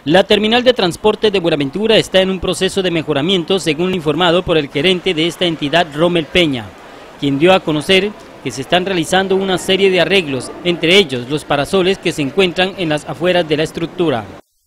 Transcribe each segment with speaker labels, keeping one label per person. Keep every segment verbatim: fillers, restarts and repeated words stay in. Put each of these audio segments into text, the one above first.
Speaker 1: La terminal de transporte de Buenaventura está en un proceso de mejoramiento, según lo informado por el gerente de esta entidad, Rommel Peña, quien dio a conocer que se están realizando una serie de arreglos, entre ellos los parasoles que se encuentran en las afueras de la estructura.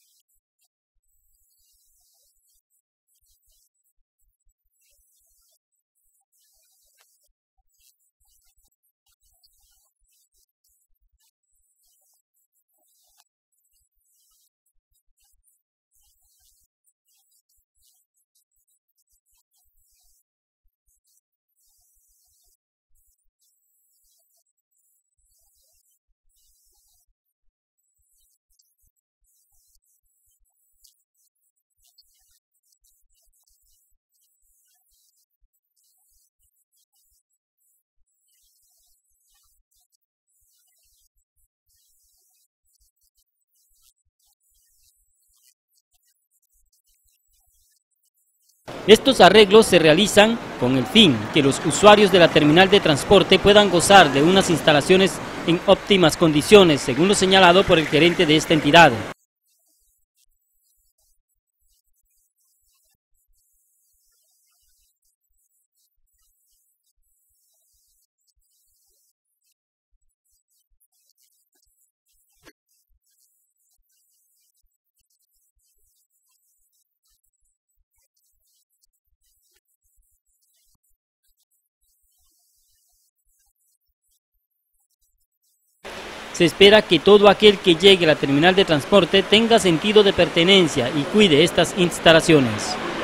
Speaker 1: Estos arreglos se realizan con el fin que los usuarios de la terminal de transporte puedan gozar de unas instalaciones en óptimas condiciones, según lo señalado por el gerente de esta entidad. Se espera que todo aquel que llegue a la terminal de transporte tenga sentido de pertenencia y cuide estas instalaciones.